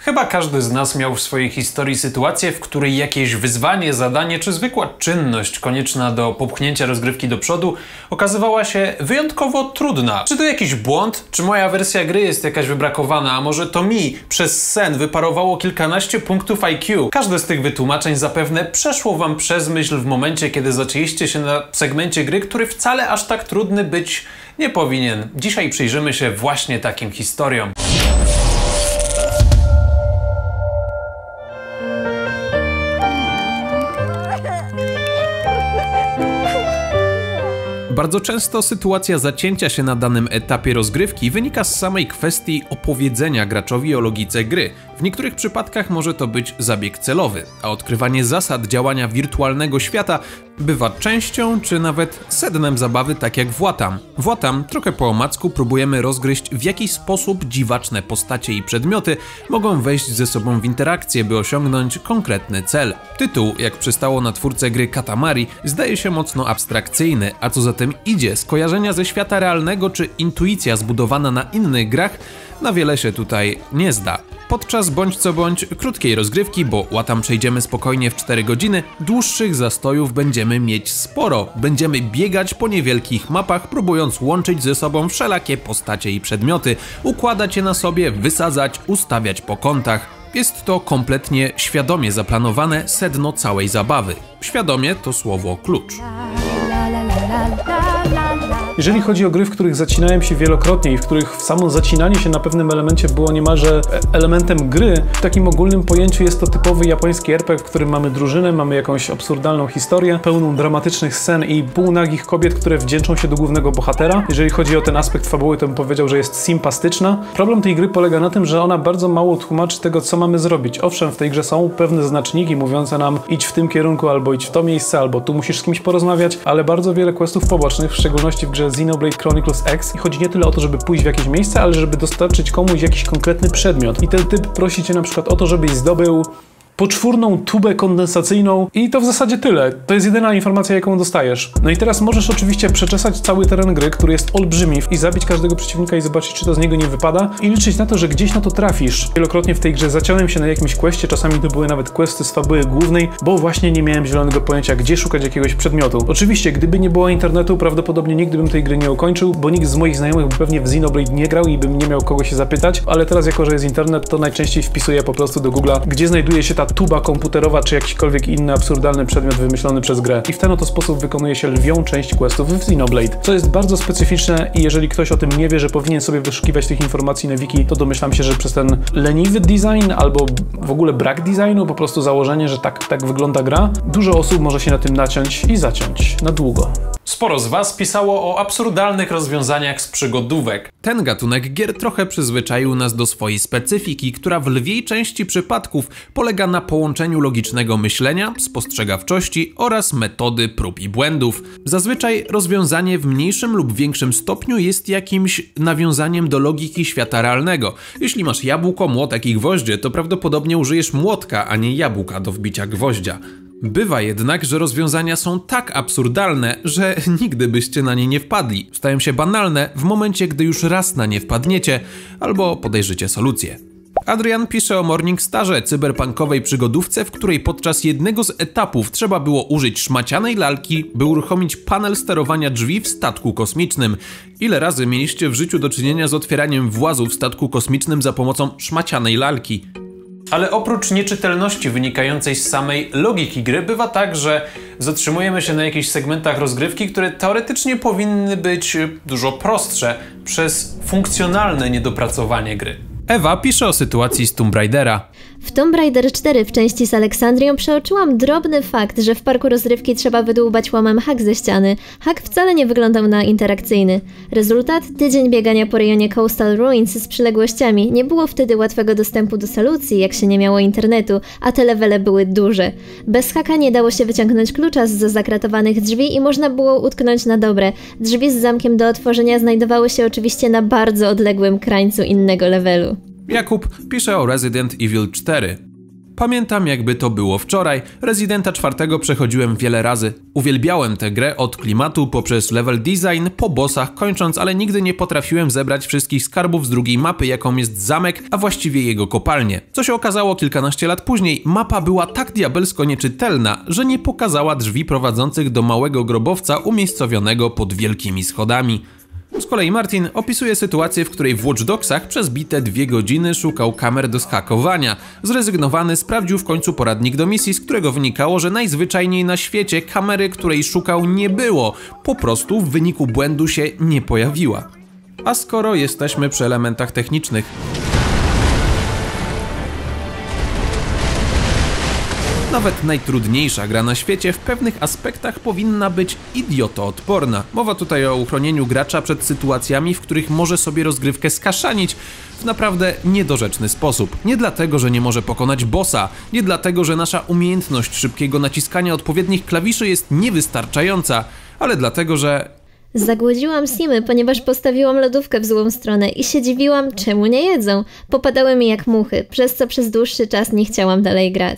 Chyba każdy z nas miał w swojej historii sytuację, w której jakieś wyzwanie, zadanie czy zwykła czynność konieczna do popchnięcia rozgrywki do przodu okazywała się wyjątkowo trudna. Czy to jakiś błąd? Czy moja wersja gry jest jakaś wybrakowana? A może to mi przez sen wyparowało kilkanaście punktów IQ? Każde z tych wytłumaczeń zapewne przeszło wam przez myśl w momencie, kiedy zaczęliście się na segmencie gry, który wcale aż tak trudny być nie powinien. Dzisiaj przyjrzymy się właśnie takim historiom. Bardzo często sytuacja zacięcia się na danym etapie rozgrywki wynika z samej kwestii opowiedzenia graczowi o logice gry. W niektórych przypadkach może to być zabieg celowy, a odkrywanie zasad działania wirtualnego świata bywa częścią czy nawet sednem zabawy, tak jak w Watam. W Watam trochę po omacku próbujemy rozgryźć, w jaki sposób dziwaczne postacie i przedmioty mogą wejść ze sobą w interakcję, by osiągnąć konkretny cel. Tytuł, jak przystało na twórcę gry Katamari, zdaje się mocno abstrakcyjny, a co za tym idzie, skojarzenia ze świata realnego czy intuicja zbudowana na innych grach na wiele się tutaj nie zda. Podczas bądź co bądź krótkiej rozgrywki, bo Watam przejdziemy spokojnie w 4 godziny, dłuższych zastojów będziemy mieć sporo. Będziemy biegać po niewielkich mapach, próbując łączyć ze sobą wszelakie postacie i przedmioty, układać je na sobie, wysadzać, ustawiać po kątach. Jest to kompletnie świadomie zaplanowane sedno całej zabawy. Świadomie to słowo klucz. Jeżeli chodzi o gry, w których zacinałem się wielokrotnie i w których samo zacinanie się na pewnym elemencie było niemalże elementem gry, w takim ogólnym pojęciu jest to typowy japoński RPG, w którym mamy drużynę, mamy jakąś absurdalną historię, pełną dramatycznych scen i półnagich kobiet, które wdzięczą się do głównego bohatera. Jeżeli chodzi o ten aspekt fabuły, to bym powiedział, że jest sympastyczna. Problem tej gry polega na tym, że ona bardzo mało tłumaczy tego, co mamy zrobić. Owszem, w tej grze są pewne znaczniki mówiące nam idź w tym kierunku, albo idź w to miejsce, albo tu musisz z kimś porozmawiać, ale bardzo wiele questów pobocznych, w szczególności w grze Xenoblade Chronicles X, i chodzi nie tyle o to, żeby pójść w jakieś miejsce, ale żeby dostarczyć komuś jakiś konkretny przedmiot. I ten typ prosi cię na przykład o to, żebyś zdobył poczwórną tubę kondensacyjną i to w zasadzie tyle. To jest jedyna informacja, jaką dostajesz. No i teraz możesz oczywiście przeczesać cały teren gry, który jest olbrzymi, i zabić każdego przeciwnika i zobaczyć, czy to z niego nie wypada, i liczyć na to, że gdzieś na to trafisz. Wielokrotnie w tej grze zaciąłem się na jakimś questie, czasami to były nawet questy z fabuły głównej, bo właśnie nie miałem zielonego pojęcia, gdzie szukać jakiegoś przedmiotu. Oczywiście, gdyby nie było internetu, prawdopodobnie nigdy bym tej gry nie ukończył, bo nikt z moich znajomych by pewnie w Xenoblade nie grał i bym nie miał kogo się zapytać, ale teraz, jako że jest internet, to najczęściej wpisuję po prostu do Google'a, gdzie znajduje się ta tuba komputerowa, czy jakikolwiek inny absurdalny przedmiot wymyślony przez grę. I w ten oto sposób wykonuje się lwią część questów w Xenoblade, co jest bardzo specyficzne, i jeżeli ktoś o tym nie wie, że powinien sobie wyszukiwać tych informacji na wiki, to domyślam się, że przez ten leniwy design, albo w ogóle brak designu, po prostu założenie, że tak wygląda gra, dużo osób może się na tym naciąć i zaciąć na długo. Sporo z was pisało o absurdalnych rozwiązaniach z przygodówek. Ten gatunek gier trochę przyzwyczaił nas do swojej specyfiki, która w lwiej części przypadków polega na połączeniu logicznego myślenia, spostrzegawczości oraz metody prób i błędów. Zazwyczaj rozwiązanie w mniejszym lub większym stopniu jest jakimś nawiązaniem do logiki świata realnego. Jeśli masz jabłko, młotek i gwoździe, to prawdopodobnie użyjesz młotka, a nie jabłka do wbicia gwoździa. Bywa jednak, że rozwiązania są tak absurdalne, że nigdy byście na nie nie wpadli. Stają się banalne w momencie, gdy już raz na nie wpadniecie albo podejrzycie solucję. Adrian pisze o Morningstarze, cyberpunkowej przygodówce, w której podczas jednego z etapów trzeba było użyć szmacianej lalki, by uruchomić panel sterowania drzwi w statku kosmicznym. Ile razy mieliście w życiu do czynienia z otwieraniem włazu w statku kosmicznym za pomocą szmacianej lalki? Ale oprócz nieczytelności wynikającej z samej logiki gry, bywa tak, że zatrzymujemy się na jakichś segmentach rozgrywki, które teoretycznie powinny być dużo prostsze przez funkcjonalne niedopracowanie gry. Ewa pisze o sytuacji z Tomb Raidera. W Tomb Raider 4 w części z Aleksandrią przeoczyłam drobny fakt, że w parku rozrywki trzeba wydłubać łomem hak ze ściany. Hak wcale nie wyglądał na interakcyjny. Rezultat? Tydzień biegania po rejonie Coastal Ruins z przyległościami. Nie było wtedy łatwego dostępu do solucji, jak się nie miało internetu, a te levele były duże. Bez haka nie dało się wyciągnąć klucza z zakratowanych drzwi i można było utknąć na dobre. Drzwi z zamkiem do otworzenia znajdowały się oczywiście na bardzo odległym krańcu innego levelu. Jakub pisze o Resident Evil 4. Pamiętam, jakby to było wczoraj. Residenta 4 przechodziłem wiele razy. Uwielbiałem tę grę od klimatu poprzez level design po bossach kończąc, ale nigdy nie potrafiłem zebrać wszystkich skarbów z drugiej mapy, jaką jest zamek, a właściwie jego kopalnie. Co się okazało kilkanaście lat później, mapa była tak diabelsko nieczytelna, że nie pokazała drzwi prowadzących do małego grobowca umiejscowionego pod wielkimi schodami. Z kolei Martin opisuje sytuację, w której w Watch Dogsach przez bite 2 godziny szukał kamer do zhakowania. Zrezygnowany sprawdził w końcu poradnik do misji, z którego wynikało, że najzwyczajniej na świecie kamery, której szukał, nie było. Po prostu w wyniku błędu się nie pojawiła. A skoro jesteśmy przy elementach technicznych, nawet najtrudniejsza gra na świecie w pewnych aspektach powinna być idiotoodporna. Mowa tutaj o uchronieniu gracza przed sytuacjami, w których może sobie rozgrywkę skaszanić w naprawdę niedorzeczny sposób. Nie dlatego, że nie może pokonać bossa, nie dlatego, że nasza umiejętność szybkiego naciskania odpowiednich klawiszy jest niewystarczająca, ale dlatego, że... Zagłodziłam simy, ponieważ postawiłam lodówkę w złą stronę i się dziwiłam, czemu nie jedzą. Popadały mi jak muchy, przez co przez dłuższy czas nie chciałam dalej grać.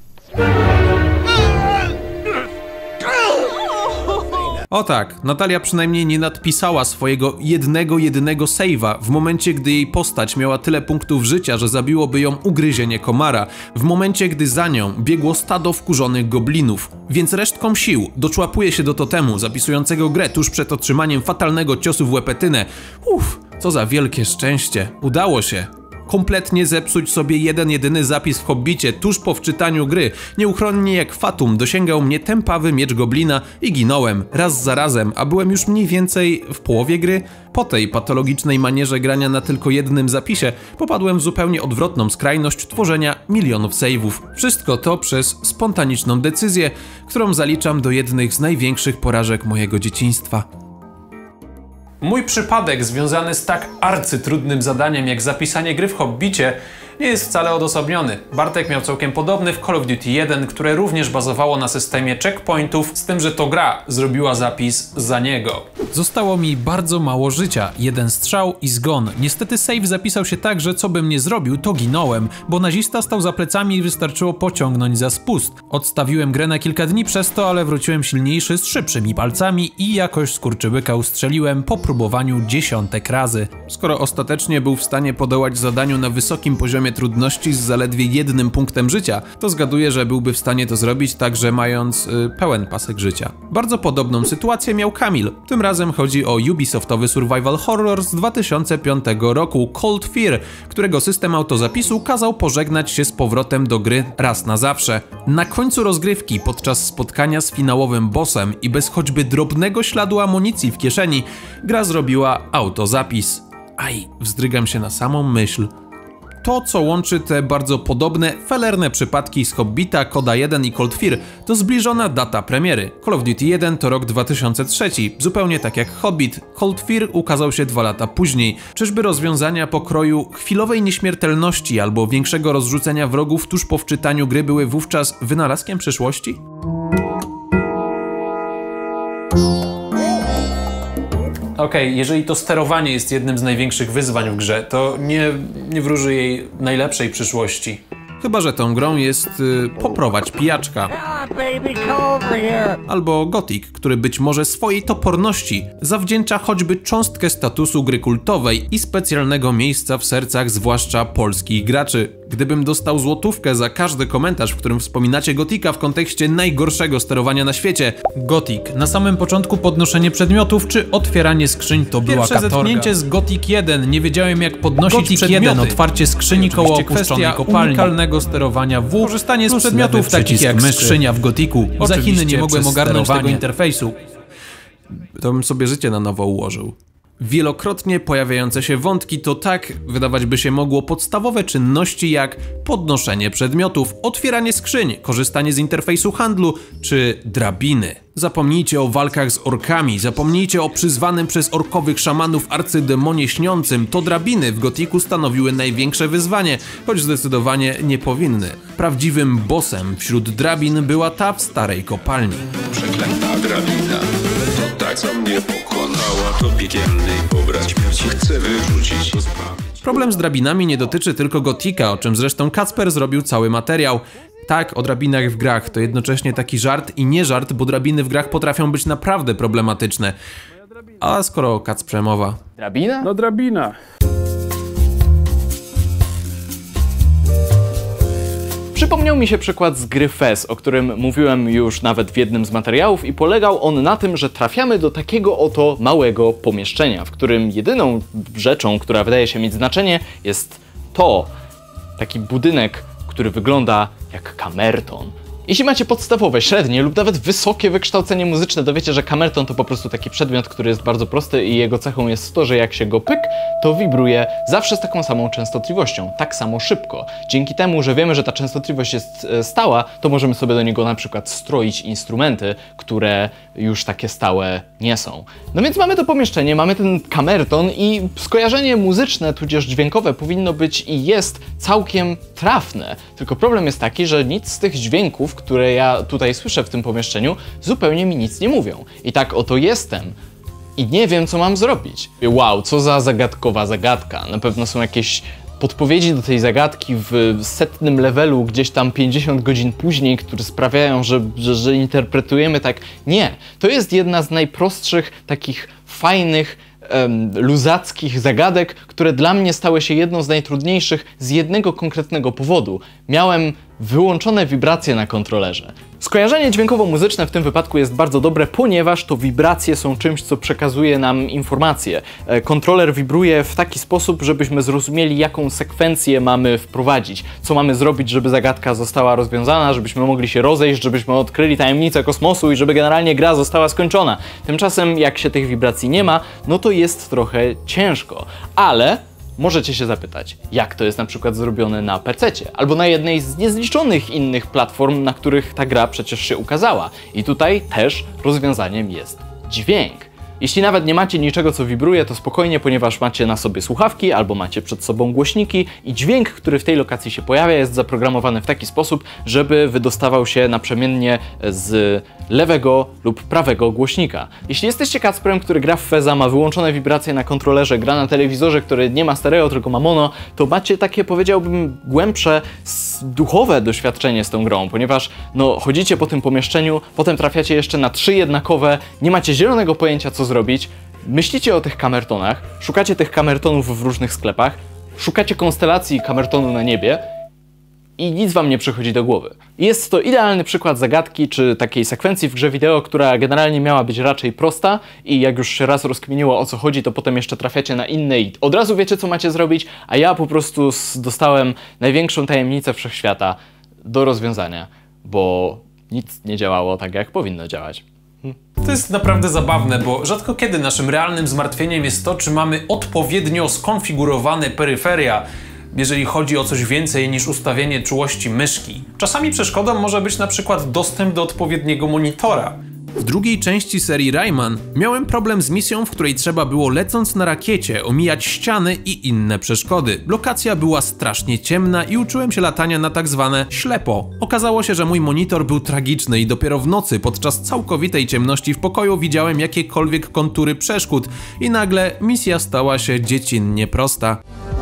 O tak, Natalia przynajmniej nie nadpisała swojego jedynego save'a w momencie, gdy jej postać miała tyle punktów życia, że zabiłoby ją ugryzienie komara, w momencie, gdy za nią biegło stado wkurzonych goblinów. Więc resztką sił doczłapuje się do totemu zapisującego grę tuż przed otrzymaniem fatalnego ciosu w łepetynę. Co za wielkie szczęście, udało się. Kompletnie zepsuć sobie jedyny zapis w Hobbicie tuż po wczytaniu gry. Nieuchronnie jak fatum dosięgał mnie tępawy miecz goblina i ginąłem raz za razem, a byłem już mniej więcej w połowie gry. Po tej patologicznej manierze grania na tylko jednym zapisie popadłem w zupełnie odwrotną skrajność tworzenia milionów save'ów. Wszystko to przez spontaniczną decyzję, którą zaliczam do jednych z największych porażek mojego dzieciństwa. Mój przypadek związany z tak arcytrudnym zadaniem jak zapisanie gry w Hobbicie nie jest wcale odosobniony. Bartek miał całkiem podobny w Call of Duty 1, które również bazowało na systemie checkpointów, z tym, że to gra zrobiła zapis za niego. Zostało mi bardzo mało życia, 1 strzał i zgon. Niestety save zapisał się tak, że co bym nie zrobił, to ginąłem, bo nazista stał za plecami i wystarczyło pociągnąć za spust. Odstawiłem grę na kilka dni przez to, ale wróciłem silniejszy z szybszymi palcami i jakoś skurczybyka ustrzeliłem po próbowaniu dziesiątek razy. Skoro ostatecznie był w stanie podołać zadaniu na wysokim poziomie trudności z zaledwie 1 punktem życia, to zgaduję, że byłby w stanie to zrobić także mając pełen pasek życia. Bardzo podobną sytuację miał Kamil. Tym razem chodzi o Ubisoftowy survival horror z 2005 roku Cold Fear, którego system autozapisu kazał pożegnać się z powrotem do gry raz na zawsze. Na końcu rozgrywki, podczas spotkania z finałowym bossem i bez choćby drobnego śladu amunicji w kieszeni, gra zrobiła autozapis. Aj, wzdrygam się na samą myśl. To, co łączy te bardzo podobne, felerne przypadki z Hobbita, Koda 1 i Cold Fear, to zbliżona data premiery. Call of Duty 1 to rok 2003, zupełnie tak jak Hobbit. Cold Fear ukazał się 2 lata później. Czyżby rozwiązania pokroju chwilowej nieśmiertelności albo większego rozrzucenia wrogów tuż po wczytaniu gry były wówczas wynalazkiem przyszłości? Okej, jeżeli to sterowanie jest jednym z największych wyzwań w grze, to nie wróży jej najlepszej przyszłości. Chyba że tą grą jest Poprowadź pijaczka. Albo Gothic, który być może swojej toporności zawdzięcza choćby cząstkę statusu gry kultowej i specjalnego miejsca w sercach zwłaszcza polskich graczy. Gdybym dostał złotówkę za każdy komentarz, w którym wspominacie Gothica w kontekście najgorszego sterowania na świecie. Gothic. Na samym początku podnoszenie przedmiotów czy otwieranie skrzyń to była katorga. Pierwsze zetknięcie z Gothic 1. Nie wiedziałem jak podnosić Gothic przedmioty. 1. Otwarcie skrzyni koło opuszczonej kopalni. Unikalnego sterowania W. Korzystanie z przedmiotów takich jak skrzynia w Gothicu. Za Chiny nie mogłem ogarnąć tego interfejsu. To bym sobie życie na nowo ułożył. Wielokrotnie pojawiające się wątki to tak, wydawać by się mogło, podstawowe czynności jak podnoszenie przedmiotów, otwieranie skrzyń, korzystanie z interfejsu handlu czy drabiny. Zapomnijcie o walkach z orkami, zapomnijcie o przyzwanym przez orkowych szamanów arcydemonie śniącym. To drabiny w Gothicu stanowiły największe wyzwanie, choć zdecydowanie nie powinny. Prawdziwym bossem wśród drabin była ta w starej kopalni. Przeklęta drabina, to ta co mnie pokonała, to piekielnej pobrać śmierci chcę wyrzucić, pozbawić. Problem z drabinami nie dotyczy tylko Gotika, o czym zresztą Kacper zrobił cały materiał. Tak, o drabinach w grach to jednocześnie taki żart i nie żart, bo drabiny w grach potrafią być naprawdę problematyczne. A skoro o Kacprze mowa... Drabina? No drabina. Przypomniał mi się przykład z gry Fez, o którym mówiłem już nawet w jednym z materiałów i polegał on na tym, że trafiamy do takiego oto małego pomieszczenia, w którym jedyną rzeczą, która wydaje się mieć znaczenie, jest taki budynek, który wygląda jak kamerton. Jeśli macie podstawowe, średnie lub nawet wysokie wykształcenie muzyczne, to wiecie, że kamerton to po prostu taki przedmiot, który jest bardzo prosty i jego cechą jest to, że jak się go pyk, to wibruje zawsze z taką samą częstotliwością, tak samo szybko. Dzięki temu, że wiemy, że ta częstotliwość jest stała, to możemy sobie do niego na przykład stroić instrumenty, które już takie stałe nie są. No więc mamy to pomieszczenie, mamy ten kamerton i skojarzenie muzyczne, tudzież dźwiękowe powinno być i jest całkiem trafne. Tylko problem jest taki, że nic z tych dźwięków, które ja tutaj słyszę w tym pomieszczeniu, zupełnie mi nic nie mówią. I tak oto jestem. I nie wiem, co mam zrobić. Wow, co za zagadkowa zagadka. Na pewno są jakieś podpowiedzi do tej zagadki w 100. levelu, gdzieś tam 50 godzin później, które sprawiają, że interpretujemy tak. Nie, to jest jedna z najprostszych, takich fajnych, luzackich zagadek, które dla mnie stały się jedną z najtrudniejszych z jednego konkretnego powodu. Miałem wyłączone wibracje na kontrolerze. Skojarzenie dźwiękowo-muzyczne w tym wypadku jest bardzo dobre, ponieważ to wibracje są czymś, co przekazuje nam informacje. Kontroler wibruje w taki sposób, żebyśmy zrozumieli, jaką sekwencję mamy wprowadzić, co mamy zrobić, żeby zagadka została rozwiązana, żebyśmy mogli się rozejść, żebyśmy odkryli tajemnicę kosmosu i żeby generalnie gra została skończona. Tymczasem, jak się tych wibracji nie ma, no to jest trochę ciężko. Ale możecie się zapytać, jak to jest na przykład zrobione na PC-cie, albo na jednej z niezliczonych innych platform, na których ta gra przecież się ukazała. I tutaj też rozwiązaniem jest dźwięk. Jeśli nawet nie macie niczego, co wibruje, to spokojnie, ponieważ macie na sobie słuchawki albo macie przed sobą głośniki i dźwięk, który w tej lokacji się pojawia, jest zaprogramowany w taki sposób, żeby wydostawał się naprzemiennie z lewego lub prawego głośnika. Jeśli jesteście Kacprem, który gra w Feza, ma wyłączone wibracje na kontrolerze, gra na telewizorze, który nie ma stereo, tylko ma mono, to macie takie, powiedziałbym, głębsze, duchowe doświadczenie z tą grą, ponieważ no, chodzicie po tym pomieszczeniu, potem trafiacie jeszcze na 3 jednakowe, nie macie zielonego pojęcia, co zrobić, myślicie o tych kamertonach, szukacie tych kamertonów w różnych sklepach, szukacie konstelacji kamertonu na niebie i nic wam nie przychodzi do głowy. Jest to idealny przykład zagadki czy takiej sekwencji w grze wideo, która generalnie miała być raczej prosta i jak już się raz rozkminiło, o co chodzi, to potem jeszcze trafiacie na inne i od razu wiecie, co macie zrobić, a ja po prostu dostałem największą tajemnicę wszechświata do rozwiązania, bo nic nie działało tak, jak powinno działać. To jest naprawdę zabawne, bo rzadko kiedy naszym realnym zmartwieniem jest to, czy mamy odpowiednio skonfigurowane peryferia, jeżeli chodzi o coś więcej niż ustawienie czułości myszki. Czasami przeszkodą może być na przykład dostęp do odpowiedniego monitora. W drugiej części serii Rayman miałem problem z misją, w której trzeba było lecąc na rakiecie omijać ściany i inne przeszkody. Lokacja była strasznie ciemna i uczyłem się latania na tak zwane ślepo. Okazało się, że mój monitor był tragiczny i dopiero w nocy podczas całkowitej ciemności w pokoju widziałem jakiekolwiek kontury przeszkód i nagle misja stała się dziecinnie prosta.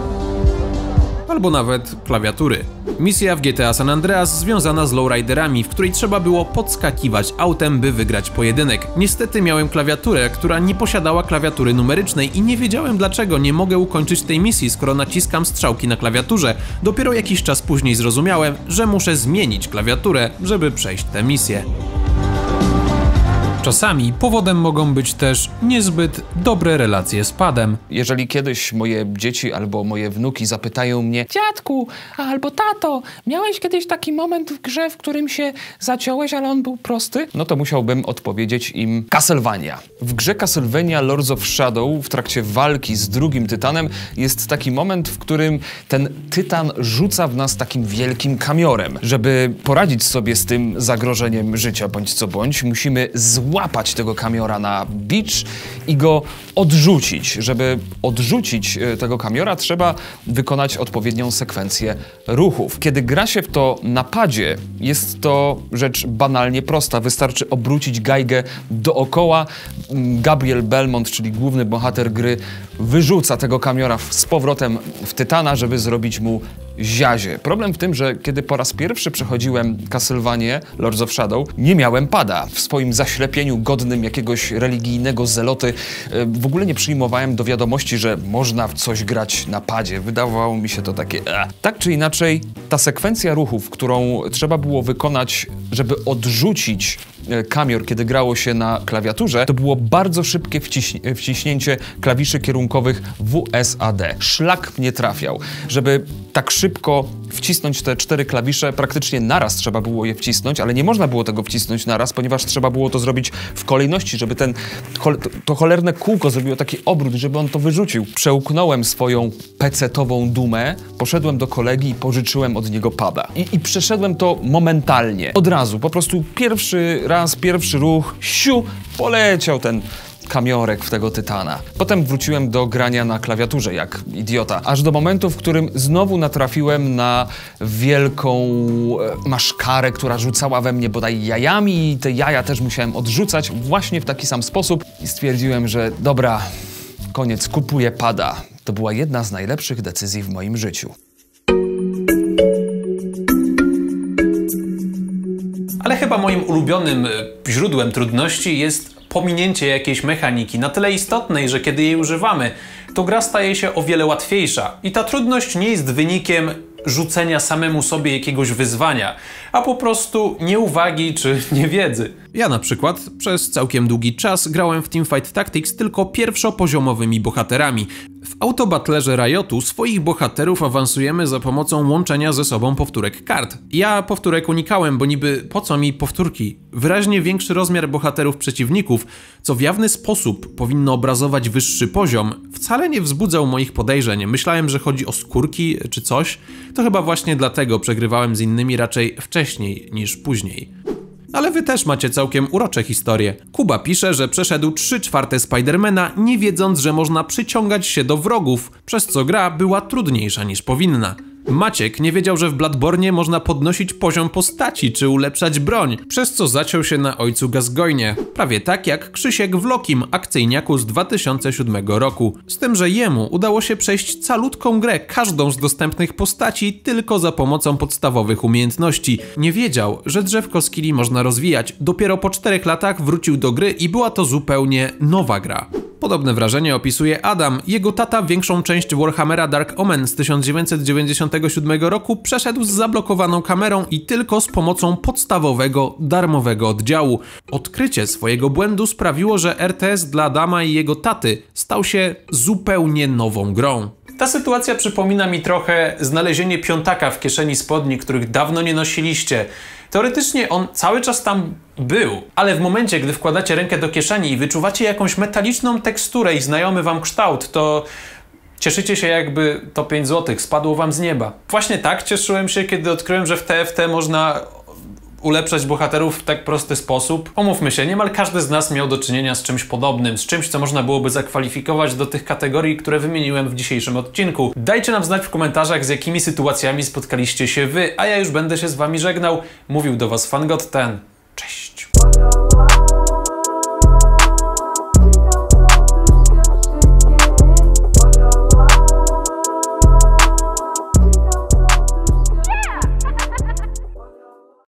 Albo nawet klawiatury. Misja w GTA San Andreas związana z lowriderami, w której trzeba było podskakiwać autem, by wygrać pojedynek. Niestety miałem klawiaturę, która nie posiadała klawiatury numerycznej i nie wiedziałem, dlaczego nie mogę ukończyć tej misji, skoro naciskam strzałki na klawiaturze. Dopiero jakiś czas później zrozumiałem, że muszę zmienić klawiaturę, żeby przejść tę misję. Czasami powodem mogą być też niezbyt dobre relacje z padem. Jeżeli kiedyś moje dzieci albo moje wnuki zapytają mnie: dziadku albo tato, miałeś kiedyś taki moment w grze, w którym się zaciąłeś, ale on był prosty? No to musiałbym odpowiedzieć im: Castlevania. W grze Castlevania Lords of Shadow w trakcie walki z drugim tytanem jest taki moment, w którym ten tytan rzuca w nas takim wielkim kamiorem. Żeby poradzić sobie z tym zagrożeniem życia bądź co bądź, musimy złapać złapać tego kamiora na beach i go odrzucić. Żeby odrzucić tego kamiora, trzeba wykonać odpowiednią sekwencję ruchów. Kiedy gra się w to na padzie, jest to rzecz banalnie prosta. Wystarczy obrócić gajgę dookoła. Gabriel Belmont, czyli główny bohater gry, wyrzuca tego kamiora z powrotem w Tytana, żeby zrobić mu ziazie. Problem w tym, że kiedy po raz pierwszy przechodziłem Castlevanię Lords of Shadow, nie miałem pada. W swoim zaślepieniu godnym jakiegoś religijnego zeloty w ogóle nie przyjmowałem do wiadomości, że można w coś grać na padzie. Wydawało mi się to takie Tak czy inaczej, ta sekwencja ruchów, którą trzeba było wykonać, żeby odrzucić kamior, kiedy grało się na klawiaturze, to było bardzo szybkie wciśnięcie klawiszy kierunkowych WSAD. Szlak mnie trafiał. Żeby tak szybko wcisnąć te 4 klawisze, praktycznie naraz trzeba było je wcisnąć, ale nie można było tego wcisnąć naraz, ponieważ trzeba było to zrobić w kolejności, żeby to cholerne kółko zrobiło taki obrót, żeby on to wyrzucił. Przełknąłem swoją pecetową dumę, poszedłem do kolegi i pożyczyłem od niego pada. I przeszedłem to momentalnie. Od razu, po prostu pierwszy raz, pierwszy ruch, siu, poleciał ten kamiorek w tego Tytana. Potem wróciłem do grania na klawiaturze jak idiota, aż do momentu, w którym znowu natrafiłem na wielką maszkarę, która rzucała we mnie bodaj jajami i te jaja też musiałem odrzucać właśnie w taki sam sposób i stwierdziłem, że dobra, koniec, kupuję pada. To była jedna z najlepszych decyzji w moim życiu. Ale chyba moim ulubionym źródłem trudności jest pominięcie jakiejś mechaniki na tyle istotnej, że kiedy jej używamy, to gra staje się o wiele łatwiejsza. I ta trudność nie jest wynikiem rzucenia samemu sobie jakiegoś wyzwania, a po prostu nieuwagi czy niewiedzy. Ja na przykład przez całkiem długi czas grałem w Teamfight Tactics tylko pierwszopoziomowymi bohaterami. W autobattlerze Riotu swoich bohaterów awansujemy za pomocą łączenia ze sobą powtórek kart. Ja powtórek unikałem, bo niby po co mi powtórki? Wyraźnie większy rozmiar bohaterów przeciwników, co w jawny sposób powinno obrazować wyższy poziom, wcale nie wzbudzał moich podejrzeń. Myślałem, że chodzi o skórki czy coś. To chyba właśnie dlatego przegrywałem z innymi raczej wcześniej niż później. Ale wy też macie całkiem urocze historie. Kuba pisze, że przeszedł 3/4 Spidermana, nie wiedząc, że można przyciągać się do wrogów, przez co gra była trudniejsza niż powinna. Maciek nie wiedział, że w Bloodborne można podnosić poziom postaci czy ulepszać broń, przez co zaciął się na ojcu Gascoigne. Prawie tak jak Krzysiek w Lokim, akcyjniaku z 2007 roku. Z tym, że jemu udało się przejść calutką grę, każdą z dostępnych postaci tylko za pomocą podstawowych umiejętności. Nie wiedział, że drzewko skilli można rozwijać. Dopiero po 4 latach wrócił do gry i była to zupełnie nowa gra. Podobne wrażenie opisuje Adam. Jego tata większą część Warhammera Dark Omen z 1997 roku przeszedł z zablokowaną kamerą i tylko z pomocą podstawowego, darmowego oddziału. Odkrycie swojego błędu sprawiło, że RTS dla Adama i jego taty stał się zupełnie nową grą. Ta sytuacja przypomina mi trochę znalezienie piątaka w kieszeni spodni, których dawno nie nosiliście. Teoretycznie on cały czas tam był, ale w momencie, gdy wkładacie rękę do kieszeni i wyczuwacie jakąś metaliczną teksturę i znajomy wam kształt, to cieszycie się, jakby to 5 zł spadło wam z nieba. Właśnie tak cieszyłem się, kiedy odkryłem, że w TFT można ulepszać bohaterów w tak prosty sposób. Pomówmy się, niemal każdy z nas miał do czynienia z czymś podobnym, z czymś, co można byłoby zakwalifikować do tych kategorii, które wymieniłem w dzisiejszym odcinku. Dajcie nam znać w komentarzach, z jakimi sytuacjami spotkaliście się wy, a ja już będę się z wami żegnał. Mówił do was Fangod10. Cześć!